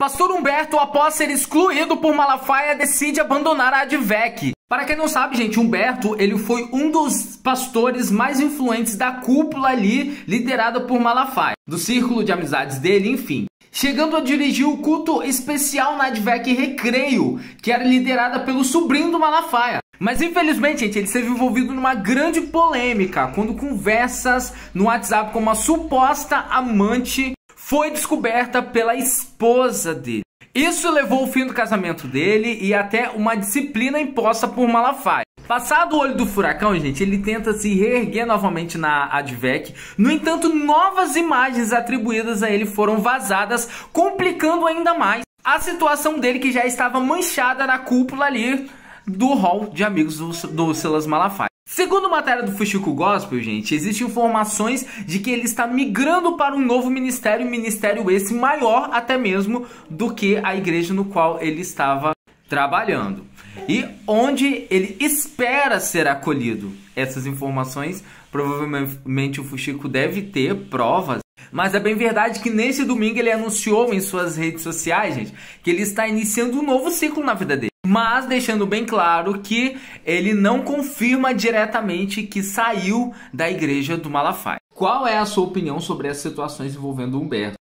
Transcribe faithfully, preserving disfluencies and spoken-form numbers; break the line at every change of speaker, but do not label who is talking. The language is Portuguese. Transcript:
Pastor Humberto, após ser excluído por Malafaia, decide abandonar a Advec. Para quem não sabe, gente, Humberto, ele foi um dos pastores mais influentes da cúpula ali, liderada por Malafaia, do círculo de amizades dele, enfim. Chegando a dirigir o culto especial na Advec Recreio, que era liderada pelo sobrinho do Malafaia. Mas infelizmente, gente, ele esteve envolvido numa grande polêmica, quando conversas no WhatsApp com uma suposta amante foi descoberta pela esposa dele. Isso levou ao fim do casamento dele e até uma disciplina imposta por Malafaia. Passado o olho do furacão, gente, ele tenta se reerguer novamente na Advec. No entanto, novas imagens atribuídas a ele foram vazadas, complicando ainda mais a situação dele, que já estava manchada na cúpula ali do hall de amigos do, do Silas Malafaia. Segundo matéria do Fuxico Gospel, gente, existem informações de que ele está migrando para um novo ministério, ministério esse maior até mesmo do que a igreja no qual ele estava trabalhando, e onde ele espera ser acolhido. Essas informações, provavelmente o Fuxico deve ter provas, mas é bem verdade que nesse domingo ele anunciou em suas redes sociais, gente, que ele está iniciando um novo ciclo na vida dele. Mas deixando bem claro que ele não confirma diretamente que saiu da igreja do Malafaia. Qual é a sua opinião sobre as situações envolvendo Humberto?